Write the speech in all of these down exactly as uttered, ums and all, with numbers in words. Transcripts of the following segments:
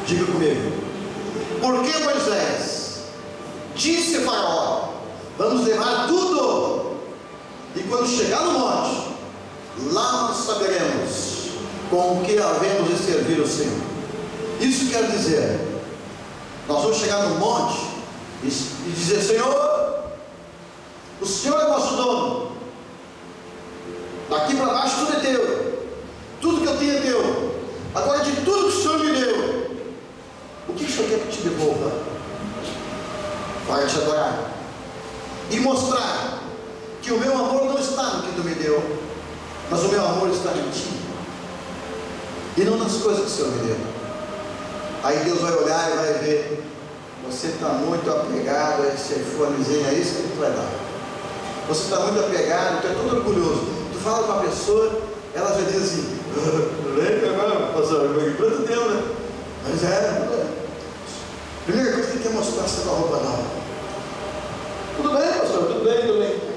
Diga comigo. Porque Moisés disse a Faraó: vamos levar tudo, e quando chegar no monte, lá nós saberemos com o que havemos de servir o Senhor. Isso quer dizer, nós vamos chegar no monte e, e dizer: Senhor, o Senhor é nosso dono, daqui para baixo tudo é teu, tudo que eu tenho é teu. Agora, de tudo que o Senhor me deu, o que o Senhor quer que eu te devolva? Vai te adorar e mostrar que o meu amor não está no que tu me deu, mas o meu amor está em ti, e não nas coisas que o Senhor me deu. Aí Deus vai olhar e vai ver: você está muito apegado a esse iPhonezinho, é isso que tu vai dar. Você está muito apegado, tu é todo orgulhoso. Tu fala com a pessoa, ela já diz assim: lembra agora, pastor, quanto tempo, né? Mas é, primeira coisa que quer mostrar essa tua roupa nova. Tudo bem, pastor, tudo bem, tudo bem.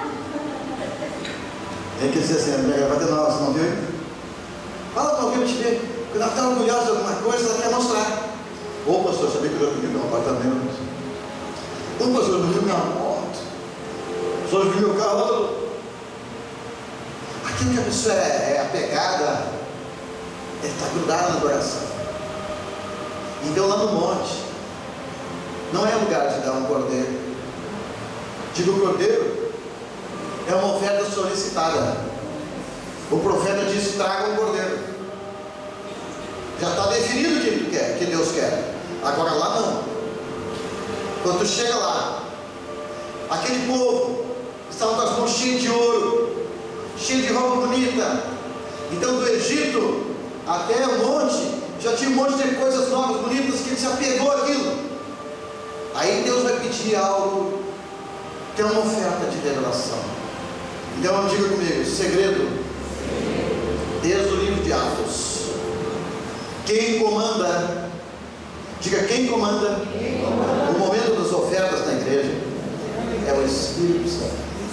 Tem que dizer assim: a minha gravata é nova, você não viu? Fala com alguém para te ver. Quando ela está orgulhosa de alguma coisa, ela quer mostrar. Ô pastor, sabia que eu já vi meu apartamento? Ô pastor, eu vi minha moto. O senhor viu meu carro? Aquilo que a pessoa é, é apegada, ele está grudado no coração. Então, lá no monte, não é lugar de dar um cordeiro. Digo, o cordeiro é uma oferta solicitada. O profeta disse: traga um cordeiro. Já está definido o que tu quer, que Deus quer. Agora lá não. Quando tu chega lá, aquele povo estava com as mãos cheias de ouro, cheio de roupa bonita. Então, do Egito até o monte, já tinha um monte de coisas novas, bonitas, que ele se apegou àquilo. Aí Deus vai pedir algo que é uma oferta de revelação. Então, diga comigo: segredo, desde o livro de Atos. Quem comanda, diga quem comanda, quem comanda o momento das ofertas na igreja é o Espírito Santo.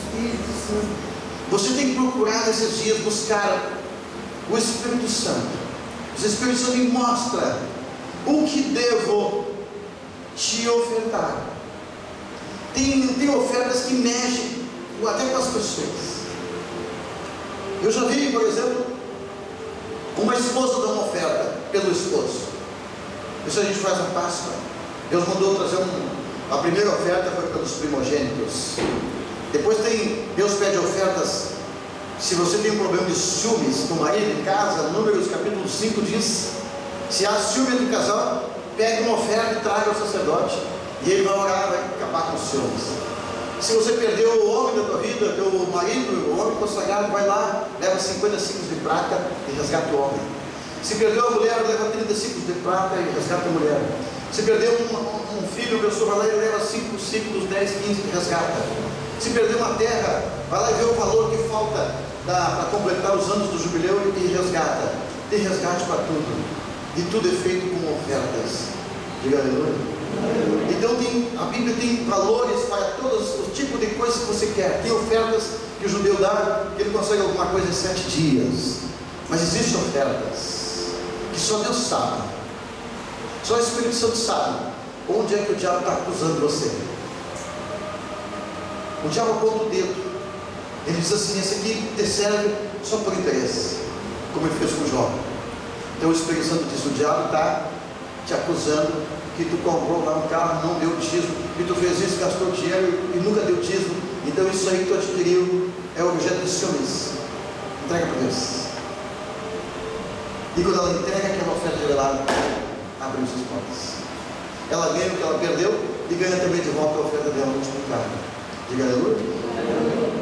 Você tem que procurar nesses dias buscar o Espírito Santo. O Espírito Santo me mostra o que devo te ofertar. Tem, tem ofertas que mexem até com as pessoas. Eu já vi, por exemplo, uma esposa dar uma oferta pelo esposo. Isso a gente faz na Páscoa. Deus mandou trazer um. A primeira oferta foi pelos primogênitos. Depois tem, Deus pede ofertas. Se você tem um problema de ciúmes com o marido em casa, Números capítulo cinco diz: se há ciúme do casal, pegue uma oferta e traga ao sacerdote, e ele vai orar, vai acabar com os ciúmes. Se você perdeu o homem da tua vida, teu marido, o homem consagrado, vai lá, leva cinquenta ciclos de prata e resgata o homem. Se perdeu a mulher, leva trinta ciclos de prata e resgata a mulher. Se perdeu um, um, um filho, a pessoa vai lá e leva cinco ciclos, dez, quinze e resgata. Se perdeu uma terra, vai lá e vê o valor que falta para completar os anos do jubileu e resgata. Tem resgate para tudo. E tudo é feito com ofertas. Diga aleluia. Então tem, a Bíblia tem valores para todos os tipos de coisas que você quer. Tem ofertas que o judeu dá, que ele consegue alguma coisa em sete dias. Mas existem ofertas que só Deus sabe, só o Espírito Santo sabe onde é que o diabo está acusando você. O diabo aponta o dedo, ele diz assim: esse aqui te serve só por interesse, como ele fez com Jó. Então o Espírito Santo diz: o diabo está te acusando que tu comprou lá um carro, não deu dízimo, que tu fez isso, gastou dinheiro e nunca deu dízimo. Então isso aí que tu adquiriu é objeto de ciúmes. Entrega para Deus. E quando ela entrega aquela oferta revelada, abre as portas. Ela ganha o que ela perdeu e ganha também de volta a oferta dela multiplicada. Diga aleluia.